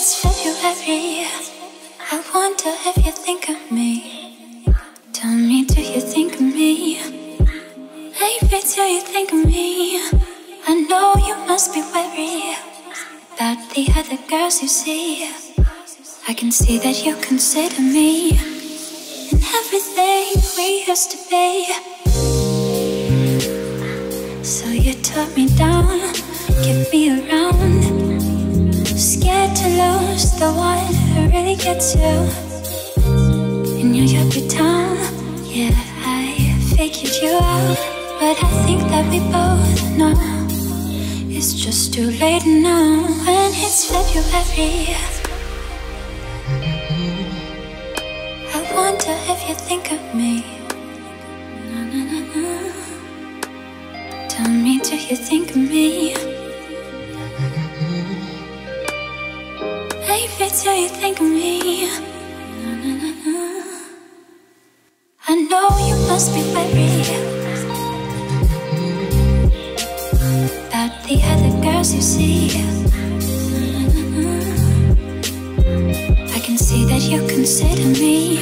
it's February, I wonder if you think of me. Tell me, do you think of me? Baby, do you think of me? I know you must be wary about the other girls you see. I can see that you consider me and everything we used to be. So you took me down, kept me around, scared to lose the one who really gets you. In your yuppie town, yeah, I figured you out, but I think that we both know it's just too late now. When it's February, I wonder if you think of me. Na, na, na, na. Tell me, do you think of me? Baby, do you think of me? Na, na, na, na. I know you must be wary about the other girls you see. I can see that you consider me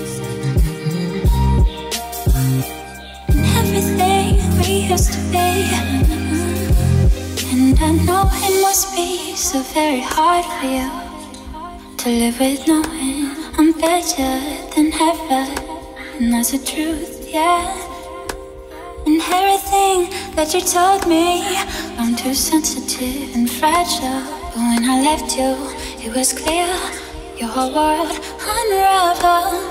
and everything we used to be. And I know it must be so very hard for you to live with knowing I'm better than ever. And that's the truth, yeah. And everything that you told me, I'm too sensitive and fragile. But when I left you, it was clear your whole world unraveled.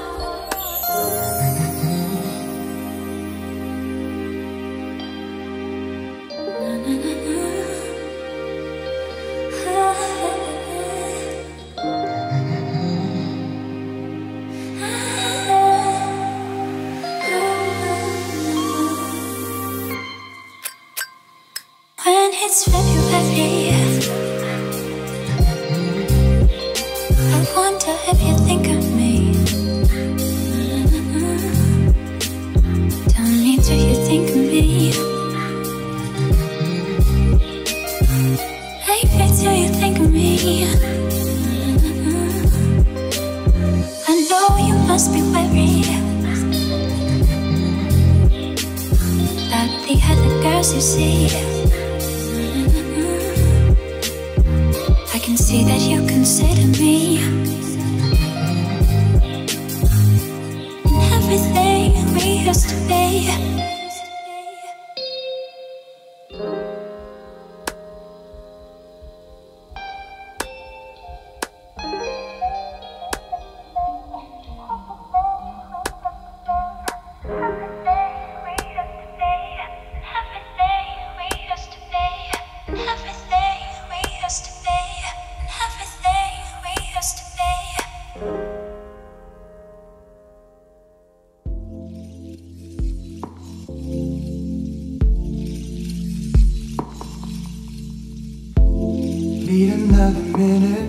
When it's February, I wonder if you think of me. Tell me, do you think of me? Baby, do you think of me? I know you must be wary about the other girls you see. I can see that you consider me and everything we used to be. Need another minute,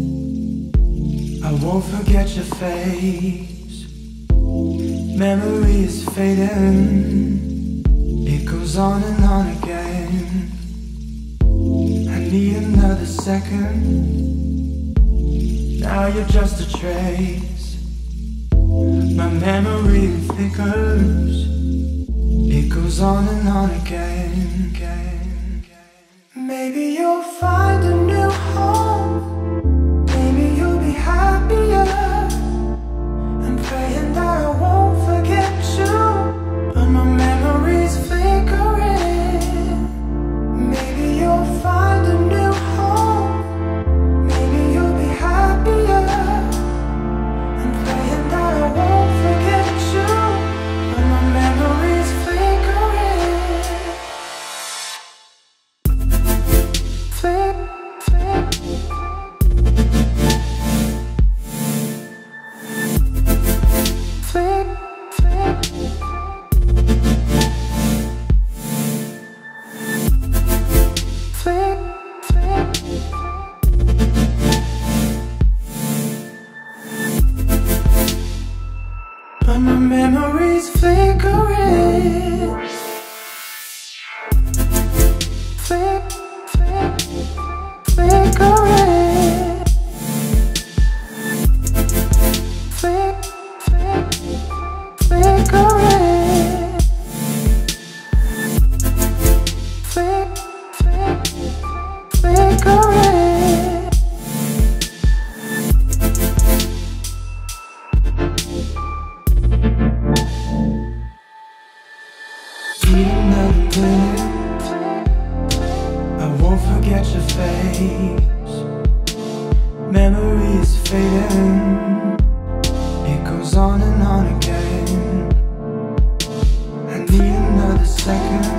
I won't forget your face. Memory is fading, it goes on and on again. I need another second, now you're just a trace. My memory flickers, it goes on and on again. Maybe you'll find a new home, maybe you'll be happier. I'm praying that I won't forget you, but my memory's flickering. Maybe you'll find a new home, maybe you'll be happier. I'm praying that I won't forget you, but my memory's flickering. flip. I won't forget your face. Memories fading, it goes on and on again. I need another second.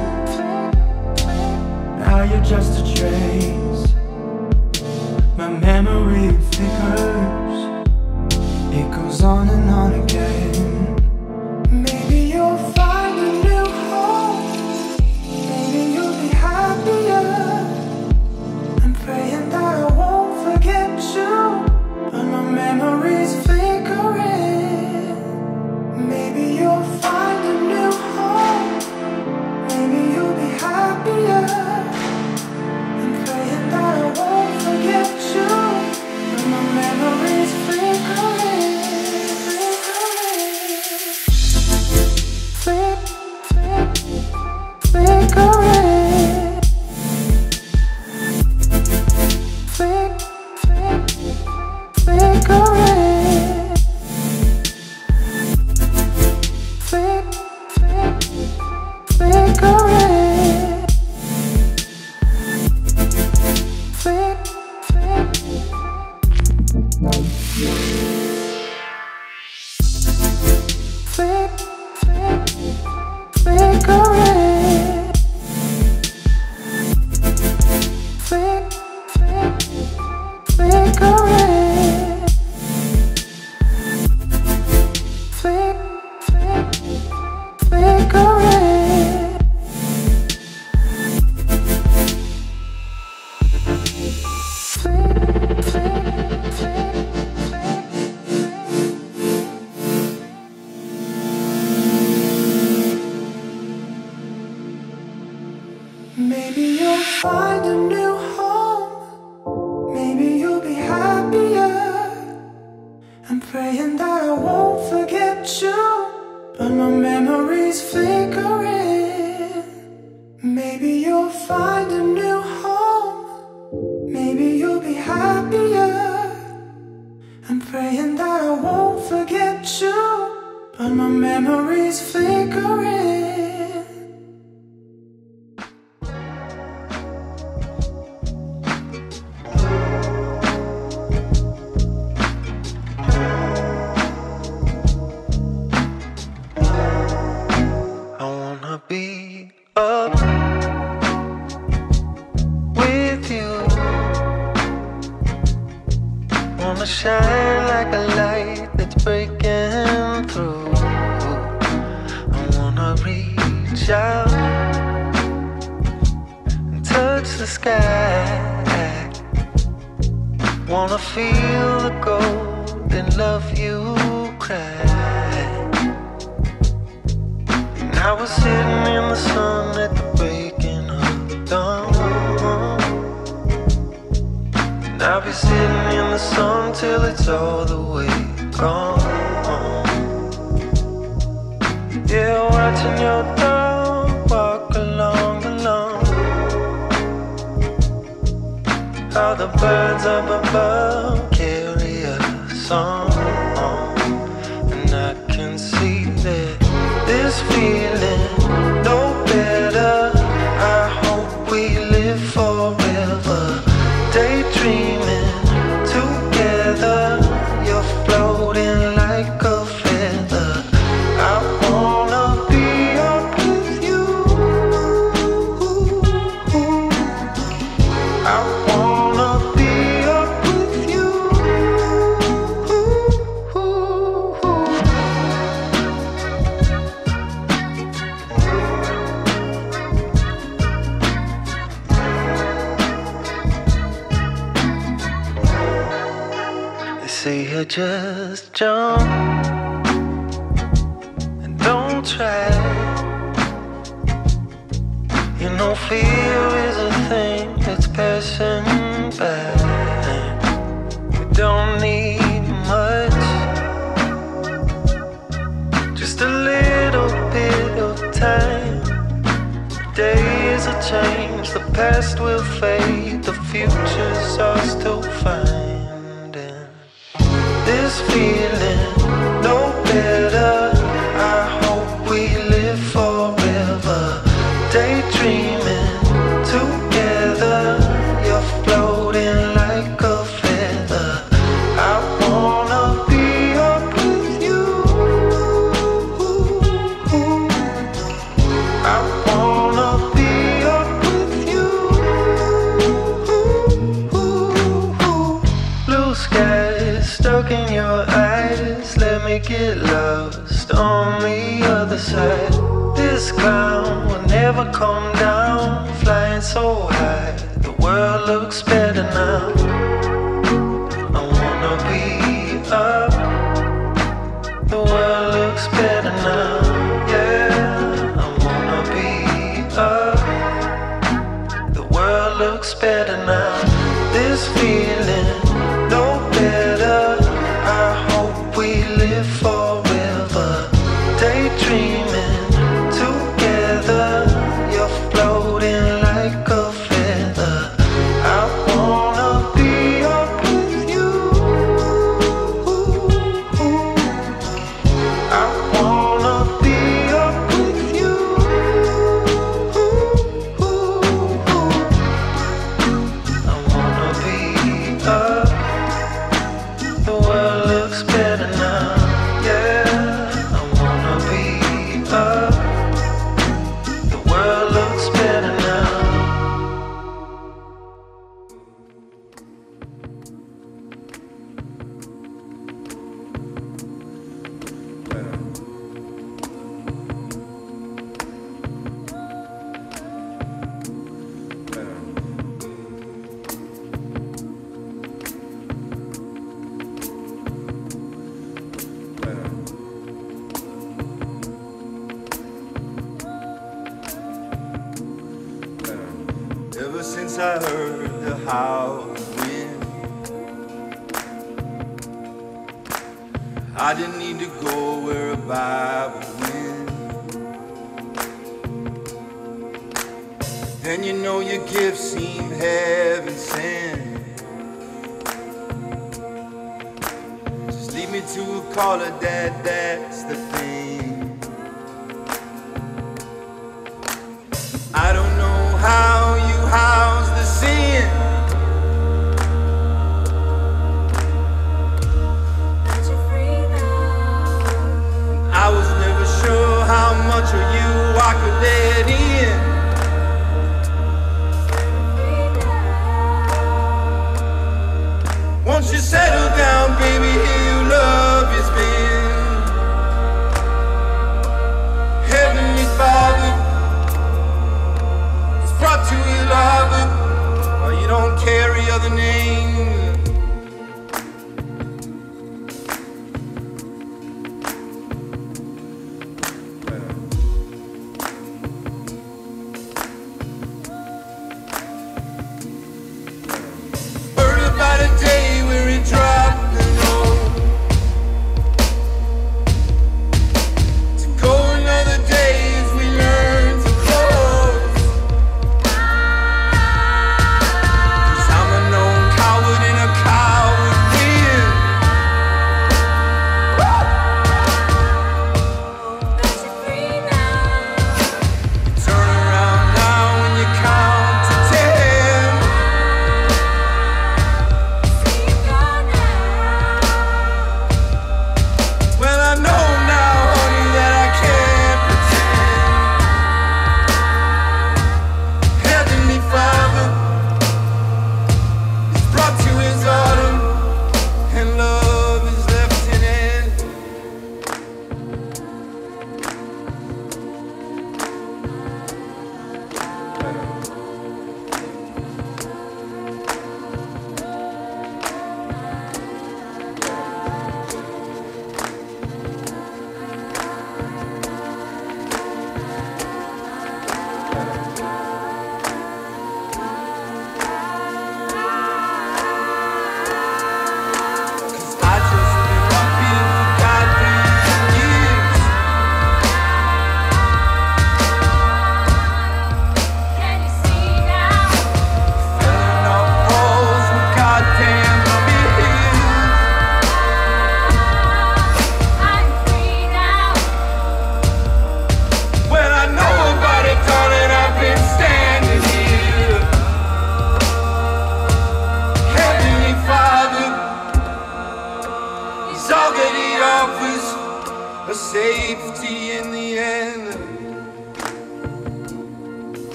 Now you're just a trace. My memory flickers, it goes on and on again. Maybe you'll find a new home. Maybe you'll be happier. I'm praying that I won't forget you, but my memory's flickering. Maybe you'll find a new home. Maybe you'll be happier. I'm praying that I won't forget you, but my memory's flickering. Maybe you'll find a new home. Maybe you'll be happier. I'm praying that I won't forget you, but my memory's flickering. Maybe you'll find a new home. Maybe you'll be happier. I'm praying that I won't forget you, but my memory's flickering. Be up with you. Wanna shine like a light that's breaking through. I wanna reach out and touch the sky. Wanna feel the gold and love you cry. I was sitting in the sun at the breaking of dawn, and I'll be sitting in the sun till it's all the way gone. Yeah, watching your dog walk along the lawn. How the birds up above carry a song, and I can see that this feeling no better. I hope we live forever. Daydreaming together, you're floating like a feather. I wanna be up with you. I wanna be up with you. Say you just jump and don't try. You know fear is a thing that's passing by. We don't need much, just a little bit of time. Days will change, the past will fade, the futures are still finding. This feeling no better. I hope we live forever. Daydreaming I wanna be up with you. Blue skies stuck in your eyes, let me get lost on the other side. This clown will never come down, flying so high, the world looks better now. I wanna be up, the world looks better now. Yeah, I wanna be up, the world looks better now. This feeling no better, I hope we live forever. Daydreaming together, you're floating like a feather. I wanna be up with you. I wanna be up with you. I wanna be up, the world looks better now. Yeah, I wanna be up, the world looks better now. Ever since I heard the howling wind, I didn't need to go where a Bible went. Then you know your gifts seem heaven sent. Just lead me to a caller, Dad, that's the thing. I don't know how you house the sin. I was never sure how much of you I could let in. Once you settle down, baby, here your love has been. Heavenly Father brought to you, love, or you don't carry other names.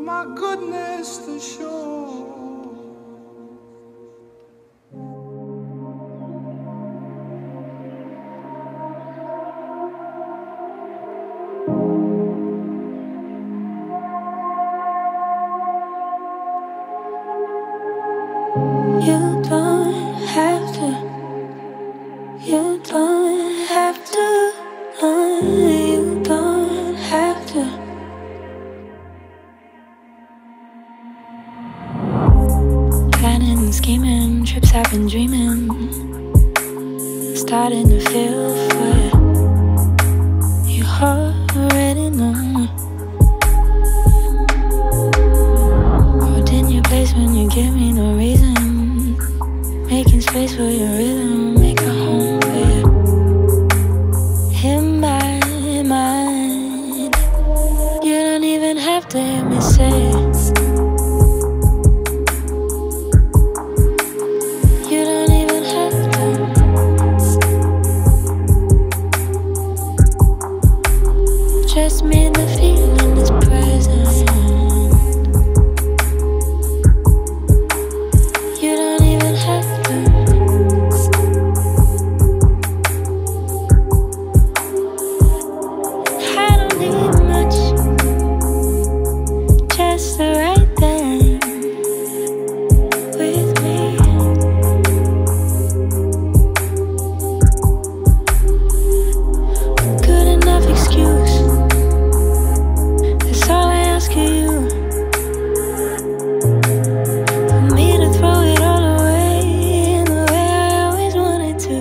my goodness to show. You don't have to. You don't have to. You don't have to. Planning and scheming, trips I've been dreaming. Starting to feel for you. You already know. Hold in your place when you give me no reason. Making space for your rhythm, make a home for you. In my mind, you don't even have to hear me say it. You don't even have to. Trust me, the feeling is present. You don't even have to. I don't need much, just the right thing with me. Good enough excuse, that's all I ask of you. For me to throw it all away in the way I always wanted to.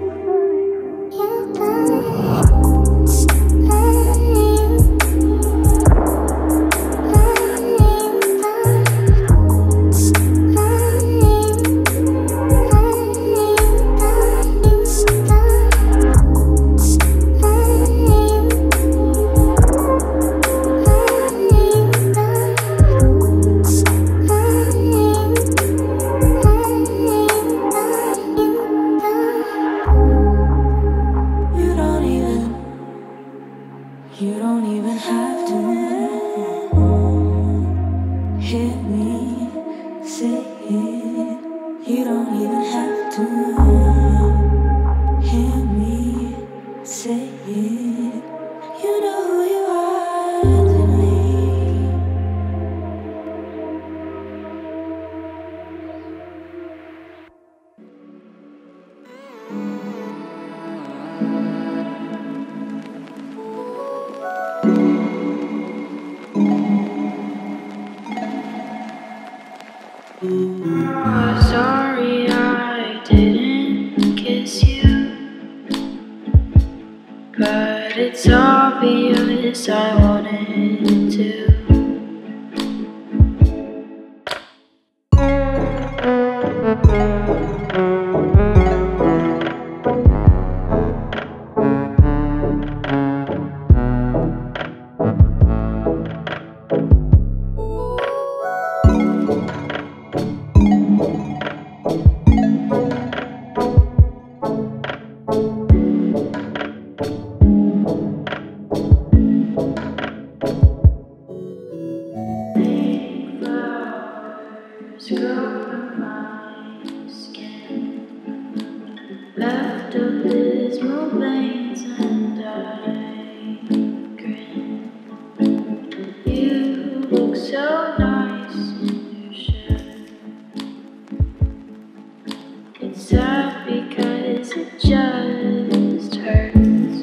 You don't even have to hear me say it. You don't even have to hear me say it. You know who you are to me. Sorry I didn't kiss you, but it's obvious I wanted to. Scrub my skin, left abysmal veins, and I grin. You look so nice in your shirt. It's sad because it just hurts.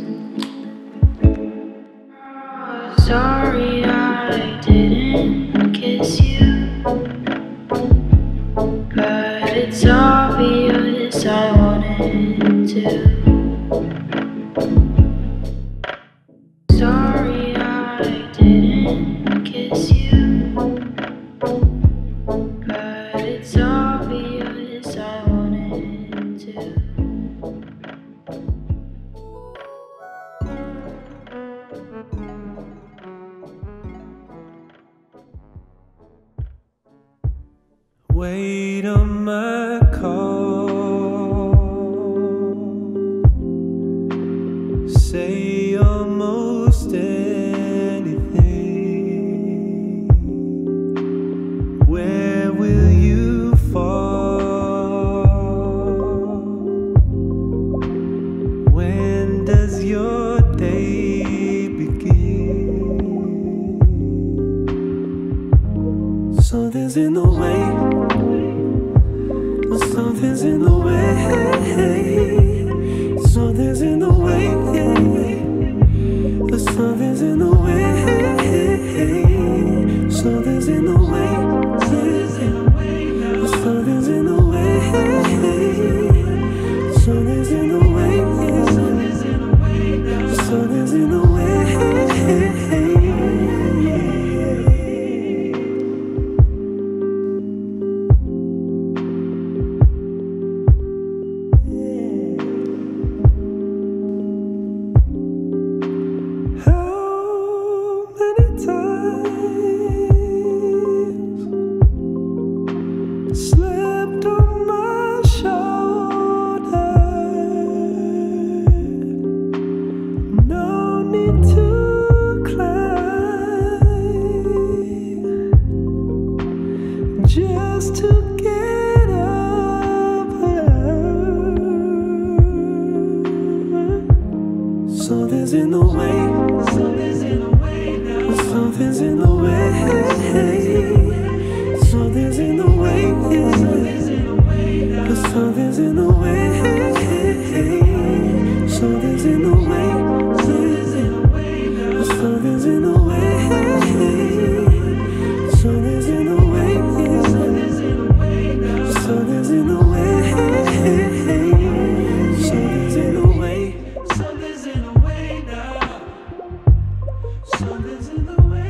Sorry I didn't kiss you, but it's obvious I wanted to. Sorry I didn't kiss you, but it's obvious I wanted to. Wait on my call. Say almost anything. Something's in the way. Something's in the way. Something's in the way. Something's in the way. Something's in the way. Something's in the way. Something's in the way. Something's in the way. Something's in the way. Something's in the way. Something's in the way now. Something's in the way. Something's in the way. Something's in the way now. Something's in the way. Something's in the way. Something's in the way now. Something's in the way. Something's in the way. Something's in the way now. Something's in the way. Something's in the way. Something's in the way now. Something's in the way.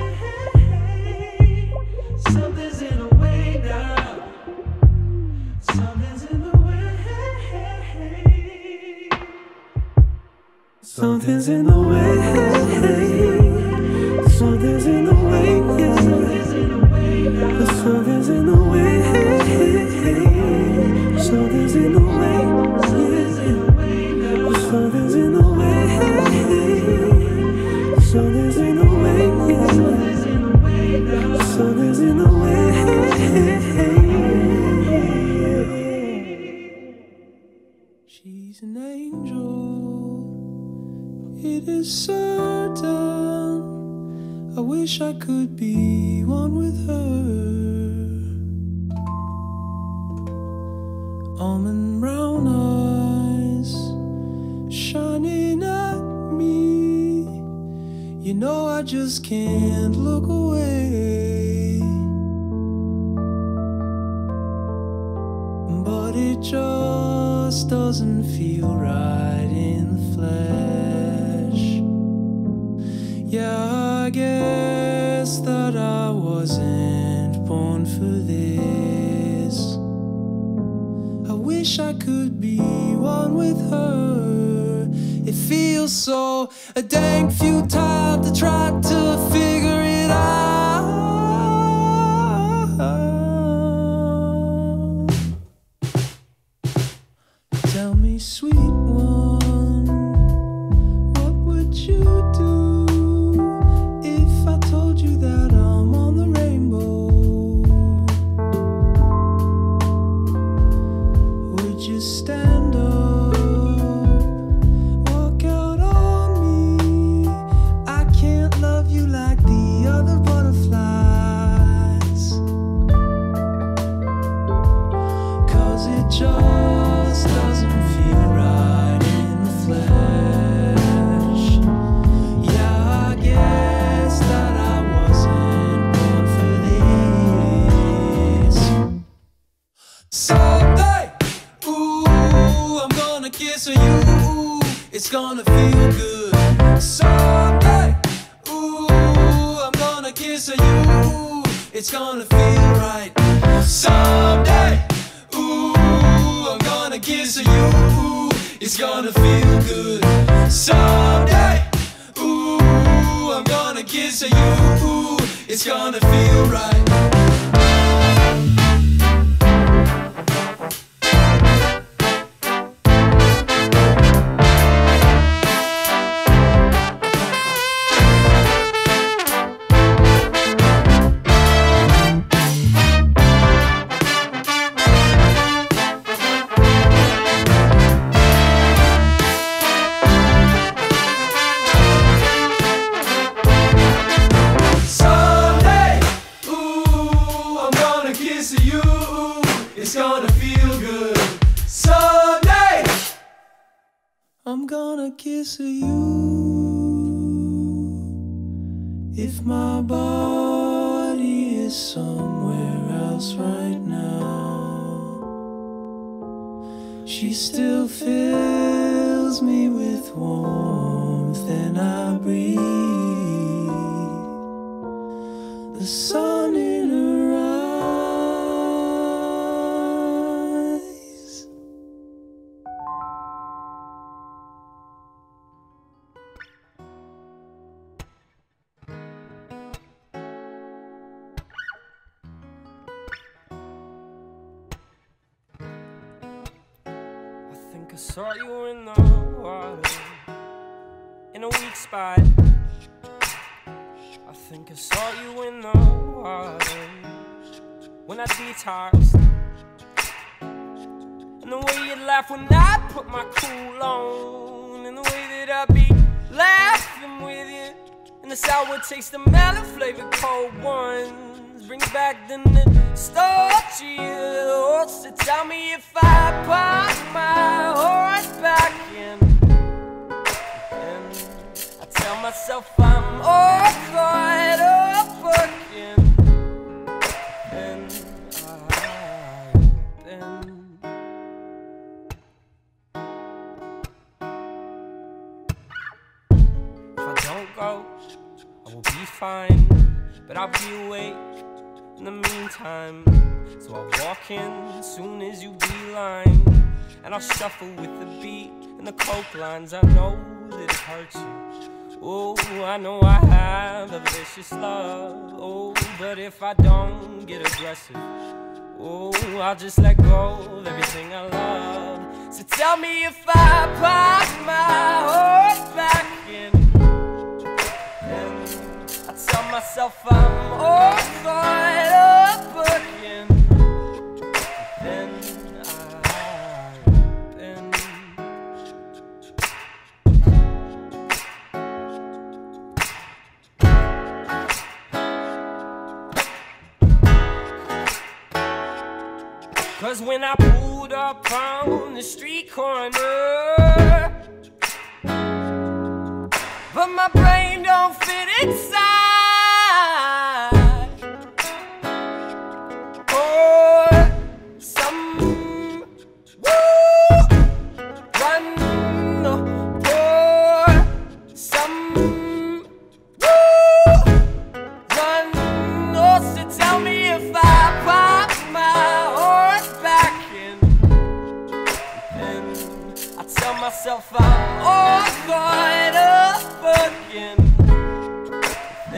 Something's in the way now. Something's in the way. Something's in the way. Something's in the way. Something's in the way. Something's in the way. Something's in the way. Something's in the way. Something's in the way. Something's in the way. She's an angel. It is certain. I wish I could be one with her. Almond brown eyes shining at me. You know I just can't look away. But it just doesn't feel right in the flesh. Yeah, I guess that I wasn't born for this. I wish I could be one with her. It feels so dang futile to try to figure it out. Tell me, sweet one, what would you do if I told you that I'm on the rainbow? Would you stand up, walk out on me? I can't love you like the other butterflies, 'cause it just doesn't feel right in the flesh. Yeah, I guess that I wasn't born for this. Someday, ooh, I'm gonna kiss you. It's gonna feel good. Someday, ooh, I'm gonna kiss you. It's gonna feel right. Someday, ooh, I'm gonna kiss you. It's gonna feel good. Someday, ooh, I'm gonna kiss you. It's gonna feel right. Someday, ooh, gonna kiss you if my body is somewhere else right now. She still fills me with warmth and I breathe the sun in her eyes. I think I saw you in the water in a weak spot. I think I saw you in the water when I detoxed. And the way you laugh when I put my cool on, and the way that I be laughing with you, and the sour taste of melon flavored cold ones brings back the nostalgia. So tell me if I pop my horse back in, and I tell myself I'm all caught up again, and I've been. If I don't go, I will be fine, but I'll be awake in the meantime. So I'll walk in as soon as you beeline, and I'll shuffle with the beat and the coke lines. I know that it hurts you. Oh, I know I have a vicious love. Oh, but if I don't get aggressive, oh, I'll just let go of everything I love. So tell me if I pop my horse back in, and I tell myself I'm all caught up again, then I've been. 'Cause when I pulled up on the street corner, but my brain don't fit inside. Pour some run, pour some run. Oh, so tell me if I pop my horse back in, and I tell myself I'm all caught up again,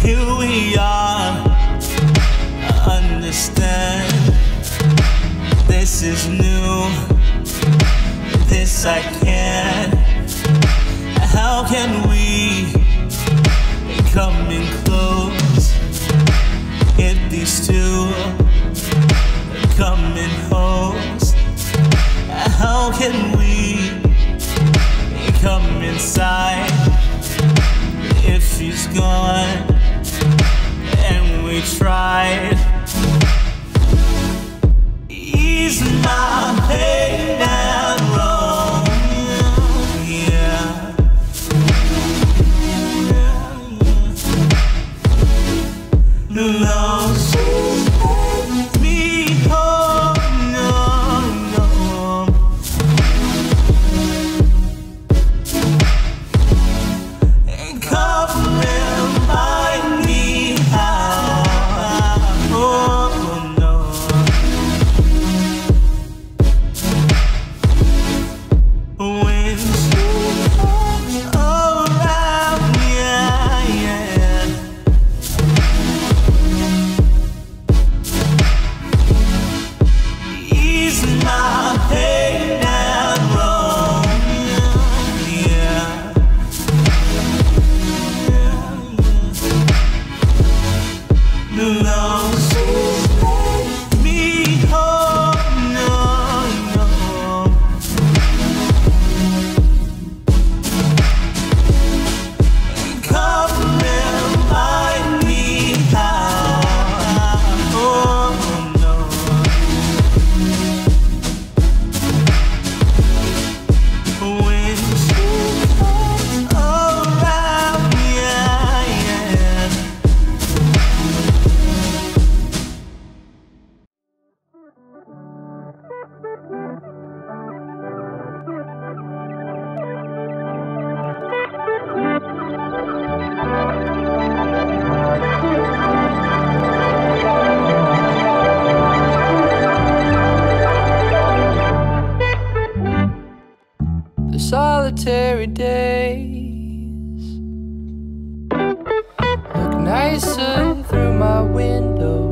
here we are. Understand, this is new, this I can't. How can we come in close if these two come in host? How can we come inside if she's gone and we tried? Ease my pain and wrong, yeah. No, she's me home, no. And come remind me how, oh no. When she's around, yeah. Ease my pain and wrong, yeah. No, she's me home, no. Come remind me how, oh no. When she's around, yeah. The solitary days look nicer through my window.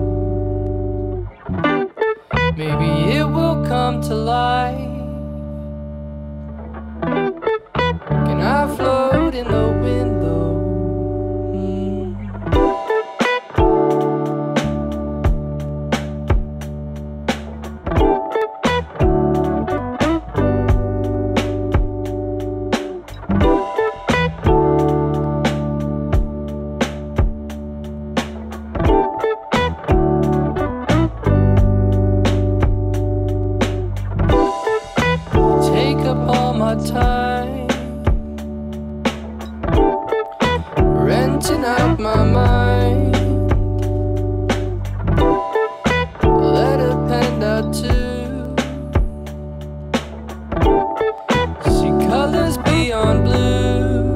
Maybe it will come to life. Can I float in the window? Take up all my time, renting out my mind. Let a pen out too. See colors beyond blue.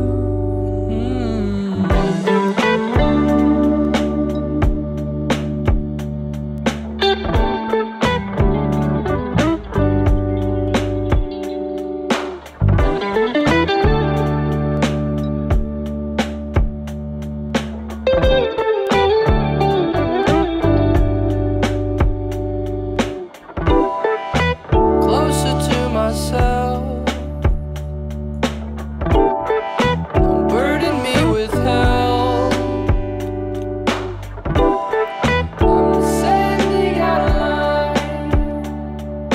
Closer to myself, don't burden me with hell. I'm sending out a line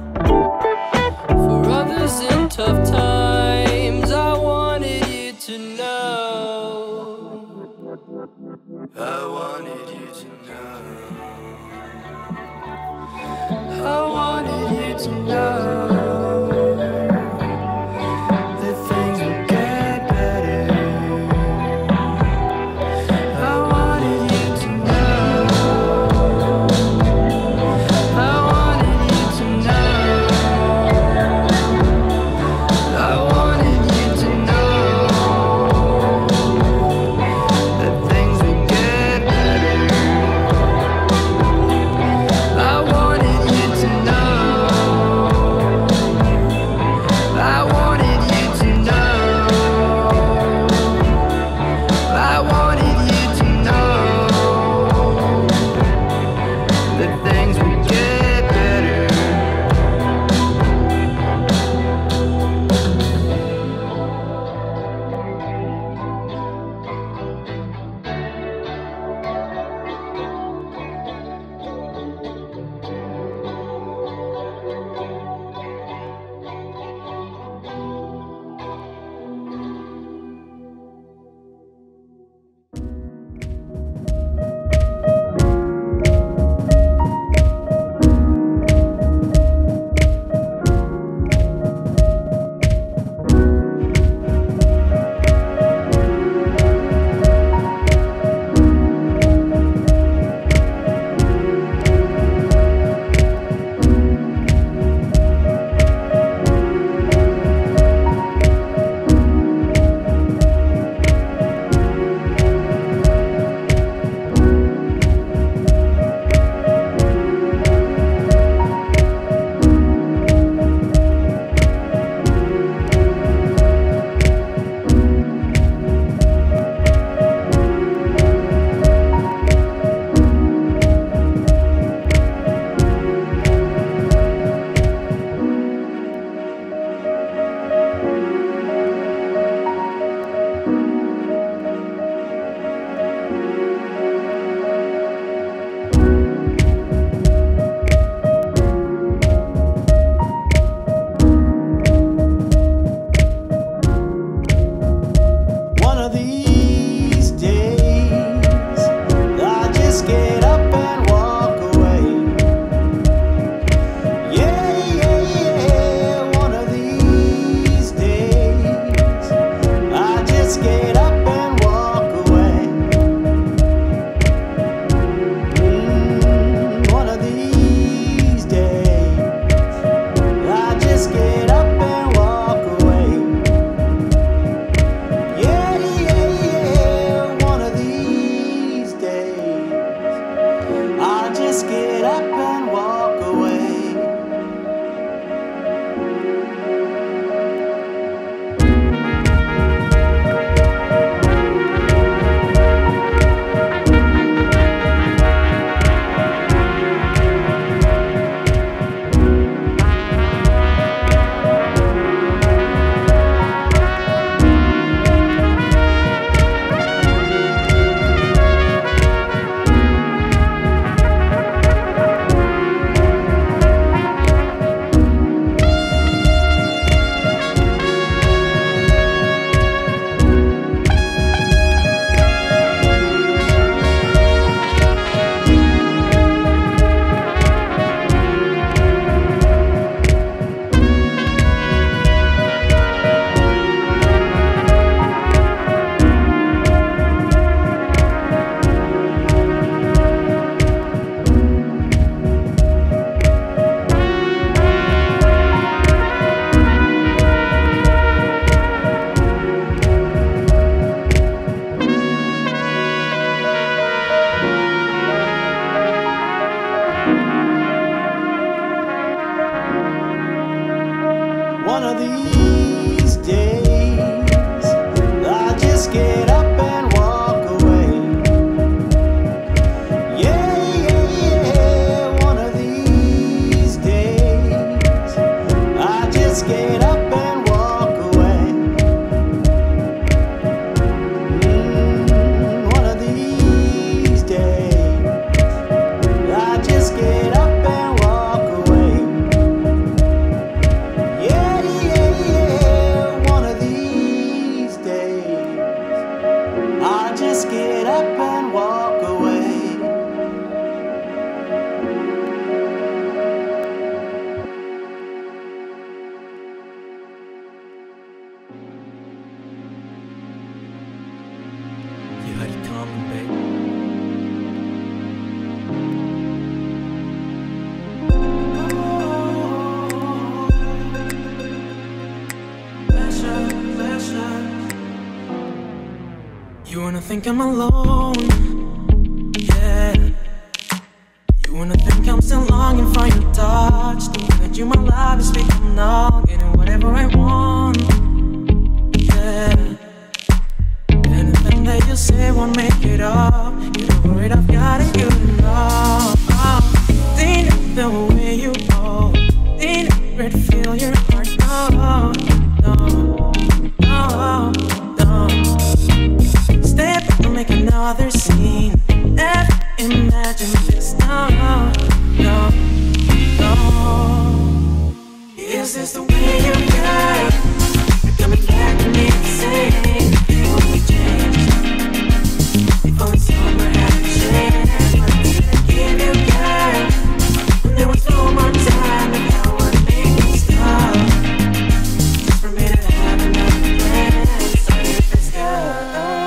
for others in tough times. I wanted you to know. I wanted you to know. I wanted you to know that things will get better. I wanted you to know. I wanted you to know. I wanted you to know that things will get better. I wanted you to know. just get up and walk away. One of these days, I just get up and walk away. Yeah, yeah, yeah. One of these days, I just get up and walk away. One of these days, I just get up and walk away. Yeah, yeah, yeah. One of these days, I just get up and walk away. You had it coming, babe. You wanna think I'm alone, yeah. You wanna think I'm still longing for your touch. That you my love is become numb, getting whatever I want, yeah. Anything that you say won't make it up. You're worried I've got it good enough. Think the way you go, think it feel your heart, no, no, no, no. Step and make another scene. Never imagine this, no, no, no. Is this the way you care? You're coming back to me the same. Before we change, before it's all we're having changed. What did I give you, girl? When there was no more time, and now I make it stop. Just for me to have another plan. So if it's good.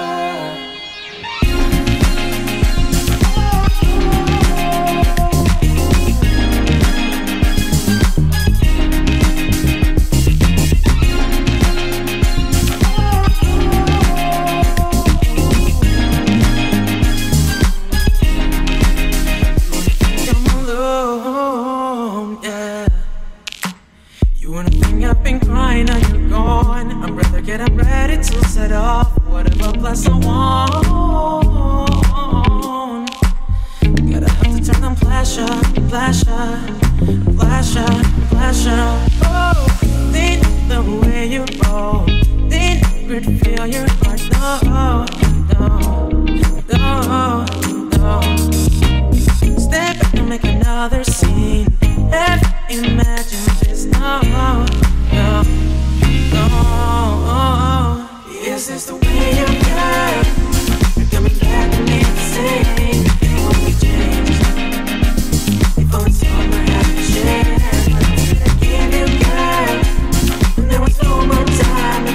I'm ready to set off whatever plans I want. Gotta have to turn on pleasure, pleasure, pleasure, pleasure. Oh, think the way you roll, think it feel your heart. No, no, no, no. Step back and make another scene. Never imagine this. No, no. No, is this the way you care? You're coming back to me the same. Before we change, before it's all we're having changed. What did I give you, girl? When there was no more time.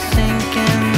sinking